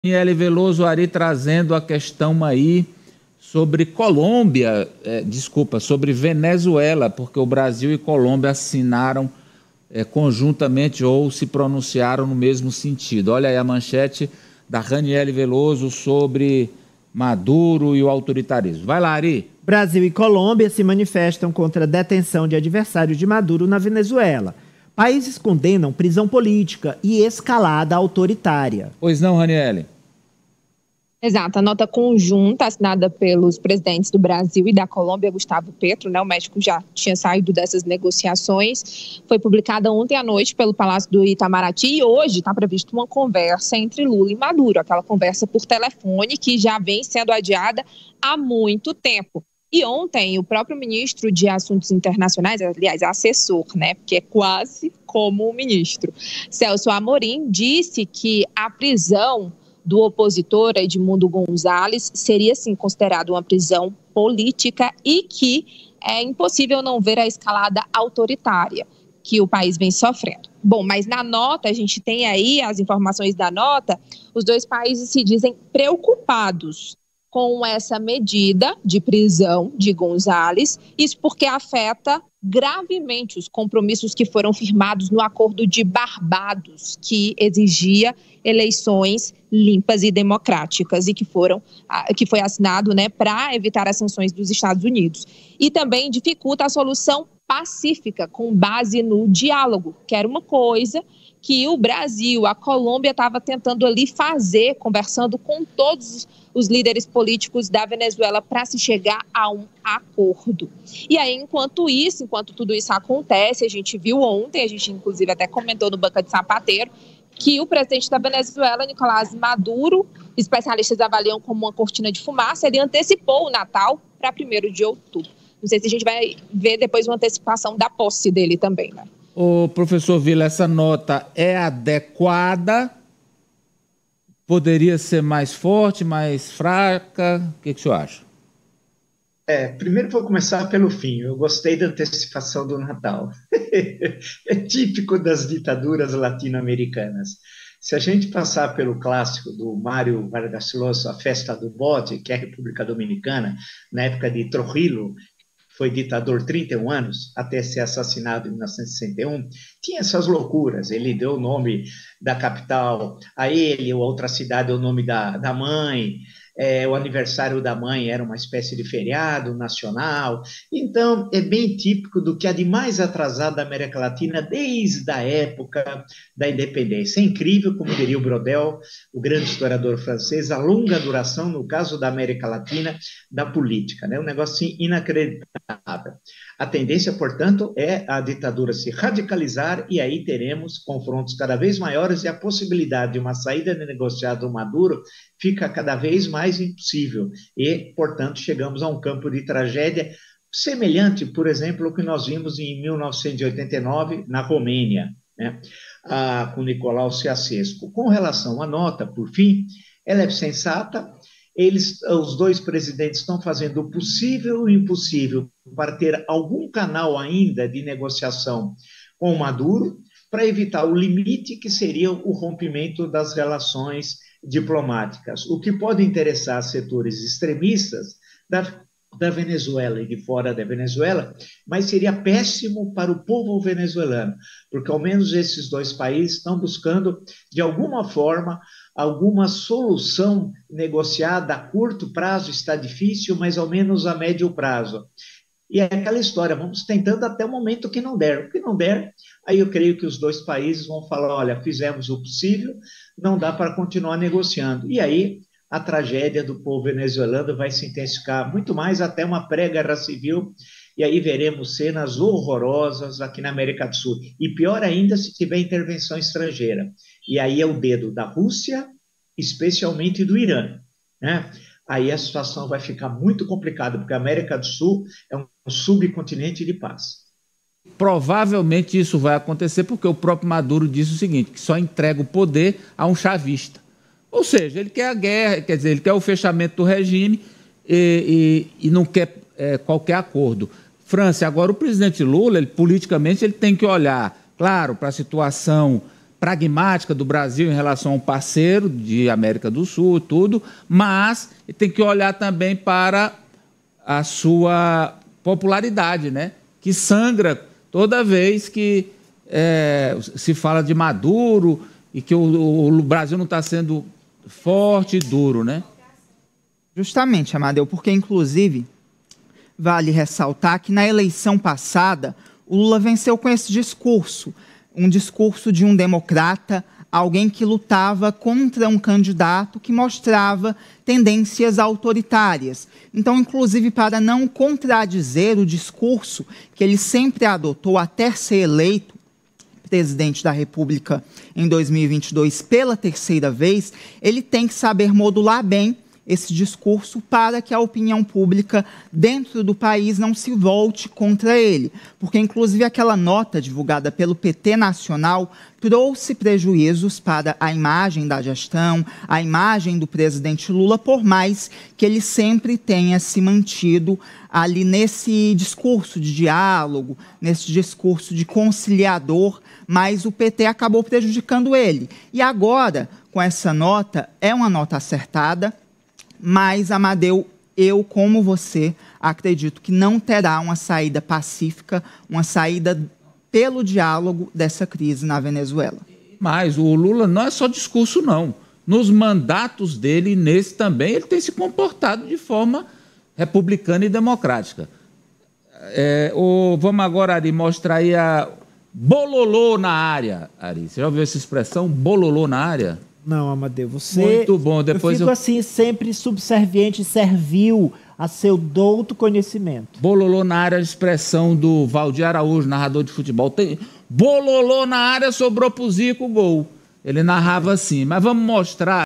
Daniele Veloso, Ari, trazendo a questão aí sobre Colômbia, sobre Venezuela, porque o Brasil e Colômbia assinaram conjuntamente ou se pronunciaram no mesmo sentido. Olha aí a manchete da Raniele Veloso sobre Maduro e o autoritarismo. Vai lá, Ari. Brasil e Colômbia se manifestam contra a detenção de adversários de Maduro na Venezuela. Países condenam prisão política e escalada autoritária. Pois não, Raniele? Exato, a nota conjunta assinada pelos presidentes do Brasil e da Colômbia, Gustavo Petro, o México já tinha saído dessas negociações, foi publicada ontem à noite pelo Palácio do Itamaraty e hoje está prevista uma conversa entre Lula e Maduro, aquela conversa por telefone que já vem sendo adiada há muito tempo. E ontem o próprio ministro de Assuntos Internacionais, aliás, assessor, porque é quase como o ministro, Celso Amorim, disse que a prisão do opositor Edmundo Gonzalez seria, sim, considerado uma prisão política e que é impossível não ver a escalada autoritária que o país vem sofrendo. Bom, mas na nota, a gente tem aí as informações da nota, os dois países se dizem preocupados com essa medida de prisão de Gonzalez, isso porque afeta gravemente os compromissos que foram firmados no Acordo de Barbados, que exigia eleições limpas e democráticas e que foi assinado para evitar as sanções dos Estados Unidos. E também dificulta a solução pacífica com base no diálogo, que era uma coisa que o Brasil, a Colômbia estava tentando ali fazer, conversando com todos os líderes políticos da Venezuela para se chegar a um acordo. E aí, enquanto tudo isso acontece, a gente viu ontem, a gente inclusive até comentou no Banca de Sapateiro, que o presidente da Venezuela, Nicolás Maduro, especialistas avaliam como uma cortina de fumaça, ele antecipou o Natal para 1º de outubro. Não sei se a gente vai ver depois uma antecipação da posse dele também, Ô, professor Vila, essa nota é adequada? Poderia ser mais forte, mais fraca? O que o senhor acha? Primeiro vou começar pelo fim. Eu gostei da antecipação do Natal. É típico das ditaduras latino-americanas. Se a gente passar pelo clássico do Mário Vargas Llosa, A Festa do Bode, que é a República Dominicana, na época de Trujillo, foi ditador 31 anos, até ser assassinado em 1961, tinha essas loucuras. Ele deu o nome da capital a ele, ou a outra cidade o nome da mãe, o aniversário da mãe era uma espécie de feriado nacional. Então, é bem típico do que há de mais atrasado da América Latina desde a época da independência. É incrível, como diria o Brodel, o grande historiador francês, a longa duração, no caso da América Latina, da política, um negócio assim, inacreditável. A tendência, portanto, é a ditadura se radicalizar e aí teremos confrontos cada vez maiores e a possibilidade de uma saída negociada do Maduro fica cada vez mais impossível e, portanto, chegamos a um campo de tragédia semelhante, por exemplo, ao que nós vimos em 1989 na Romênia, com Nicolau Ceausescu. Com relação à nota, por fim, ela é sensata. Os dois presidentes estão fazendo o possível e o impossível para ter algum canal ainda de negociação com o Maduro, para evitar o limite que seria o rompimento das relações diplomáticas, o que pode interessar setores extremistas da Venezuela e de fora da Venezuela, mas seria péssimo para o povo venezuelano, porque ao menos esses dois países estão buscando, de alguma forma, alguma solução negociada a curto prazo. Está difícil, mas ao menos a médio prazo. E é aquela história, vamos tentando até o momento que não der. O que não der, aí eu creio que os dois países vão falar, olha, fizemos o possível, não dá para continuar negociando. E aí a tragédia do povo venezuelano vai se intensificar muito mais até uma pré-guerra civil, e aí veremos cenas horrorosas aqui na América do Sul. E pior ainda se tiver intervenção estrangeira. E aí é o dedo da Rússia, especialmente do Irã, Aí a situação vai ficar muito complicada, porque a América do Sul é um subcontinente de paz. Provavelmente isso vai acontecer porque o próprio Maduro disse o seguinte, que só entrega o poder a um chavista. Ou seja, ele quer a guerra, quer dizer, ele quer o fechamento do regime e não quer qualquer acordo. França, agora o presidente Lula, politicamente, ele tem que olhar, claro, para a situação pragmática do Brasil em relação a um parceiro de América do Sul e tudo, mas tem que olhar também para a sua popularidade, né? Que sangra toda vez que se fala de Maduro e que o Brasil não está sendo forte e duro, né? Justamente, Amadeu, porque, inclusive, vale ressaltar que na eleição passada, o Lula venceu com esse discurso, um discurso de um democrata, alguém que lutava contra um candidato que mostrava tendências autoritárias. Então, inclusive, para não contradizer o discurso que ele sempre adotou até ser eleito presidente da República em 2022 pela terceira vez, ele tem que saber modular bem esse discurso para que a opinião pública dentro do país não se volte contra ele. Porque, inclusive, aquela nota divulgada pelo PT Nacional trouxe prejuízos para a imagem da gestão, a imagem do presidente Lula, por mais que ele sempre tenha se mantido ali nesse discurso de diálogo, nesse discurso de conciliador, mas o PT acabou prejudicando ele. E agora, com essa nota, é uma nota acertada, mas, Amadeu, eu, como você, acredito que não terá uma saída pacífica, uma saída pelo diálogo dessa crise na Venezuela. Mas o Lula não é só discurso, não. Nos mandatos dele, nesse também, ele tem se comportado de forma republicana e democrática. Vamos agora, Ari, mostrar aí a bololô na área, Ari. Você já ouviu essa expressão, bololô na área? Não, Amadeu, você... Muito bom. Depois eu fico assim, sempre subserviente e servil a seu douto conhecimento. Bololô na área, a expressão do Valdir Araújo, narrador de futebol. Tem bololô na área, sobrou pro Zico o gol. Ele narrava assim. Mas vamos mostrar...